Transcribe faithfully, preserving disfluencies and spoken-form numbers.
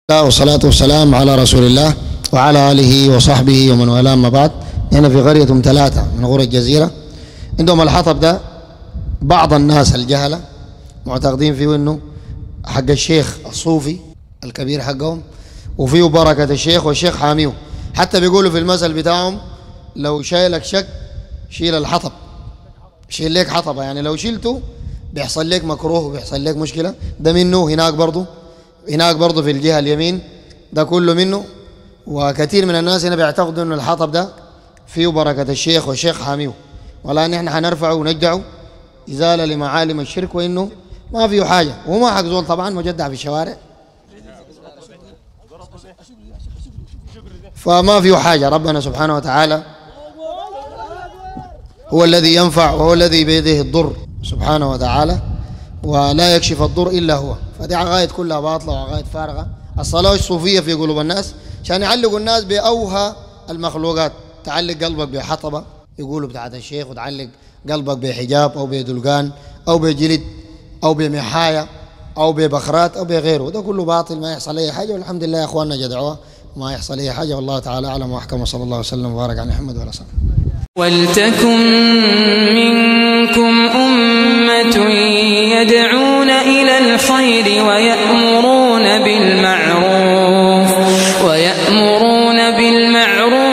الله والصلاة والسلام على رسول الله وعلى آله وصحبه ومن والاه. أما بعد، هنا في قرية ثلاثة من قرى الجزيرة عندهم الحطب ده. بعض الناس الجهلة معتقدين فيه انه حق الشيخ الصوفي الكبير حقهم، وفيه بركة الشيخ والشيخ حاميه. حتى بيقولوا في المثل بتاعهم لو شايلك شك شيل الحطب، شيل لك حطبة، يعني لو شيلته بيحصل لك مكروه وبيحصل لك مشكلة. ده منه. هناك برضه هناك برضه في الجهة اليمين ده كله منه. وكثير من الناس هنا بيعتقدوا انه الحطب ده فيه بركة الشيخ والشيخ حاميه، والآن نحن حنرفعه ونجعه إزالة لمعالم الشرك، وإنه ما فيه حاجة وما حق زول طبعا مجدع في الشوارع، فما فيه حاجة. ربنا سبحانه وتعالى هو الذي ينفع وهو الذي بيده الضر سبحانه وتعالى، ولا يكشف الضر إلا هو. فدي عقائد كلها باطلة وعقائد فارغة. الصلاة الصوفية في قلوب الناس عشان يعلقوا الناس بأوهى المخلوقات. تعلق قلبك بحطبة يقولوا بتاعت الشيخ، وتعلق قلبك بحجاب أو بدلقان أو بجلد أو بمحاية أو ببخرات أو بغيره. ده كله باطل، ما يحصل أي حاجة. والحمد لله يا أخواننا جدعوه ما يحصل أي حاجة، والله تعالى أعلم وأحكم. صلى الله وسلم وبارك على محمد وعلى آله. ولتكن منكم أمة يدعون إلى الخير ويأمرون بالمعروف ويأمرون بالمعروف